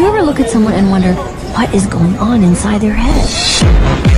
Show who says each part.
Speaker 1: you ever look at someone and wonder what is going on inside their head?